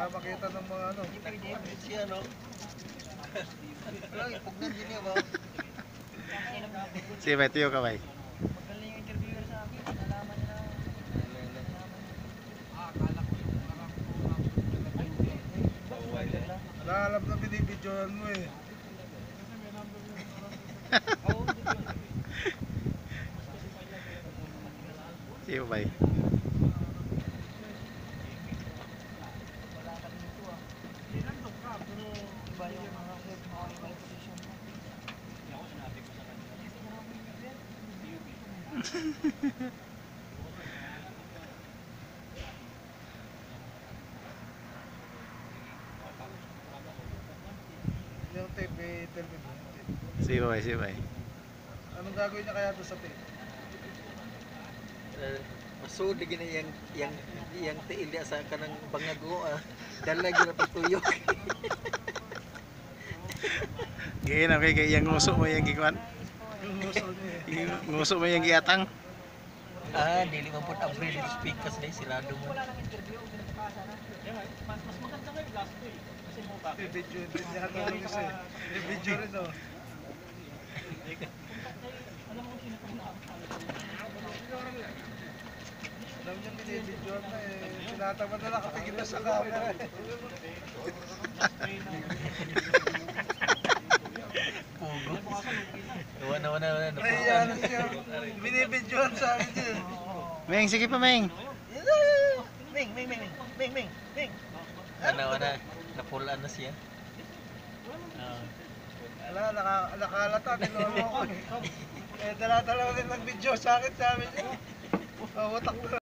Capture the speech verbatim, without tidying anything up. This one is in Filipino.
makita ng mga ano. Siya, no? Alam, ipugnan din niya ba? Sige, bay, tuyo ka, bay. Magaling yung interviewer sa akin. Nalaman niya na. Wala alam na binibidyoan mo eh. Sige, bay. Wala ka dito ah. Iba yung mga head, mga iba yung position mo. Yung tape, may interview mo. Sige, bay, sige, bay. Anong gagawin niya kaya doon sa tape? Masud gina yang yang yang tiil dia sa kanang bangago ah. Dala gyud pa tuyok. Gaya na, kay yung nguso mo yung gikuan. Yung nguso niya eh. Yung nguso mo yung giatang. Ah, dili man pud upgrade yung speakers dai sirado mo. Wala nang interview, pinapakasa na. Mas mas maganda nga yung last two eh. Kasi mo pa. Bibidyo din niya katulong isa eh. Bibidyo rin oh. Alam mo kung sino pa na. Alam niya binibidyoan na eh. Tinatamad na nakatingin na sa camera eh. Pugo. Wala wala wala. Ay, ano siya. Binibidyoan sa akin eh. Meng, sige pa, Meng. Ming ming ming ming ming ming. Ana wala napulaan na siya. Ah. Wala, naka, nakalata, nilolo ko eh. Eh, dala-dala ulit ng video sa akin, sabi niya. Oh, utak ko.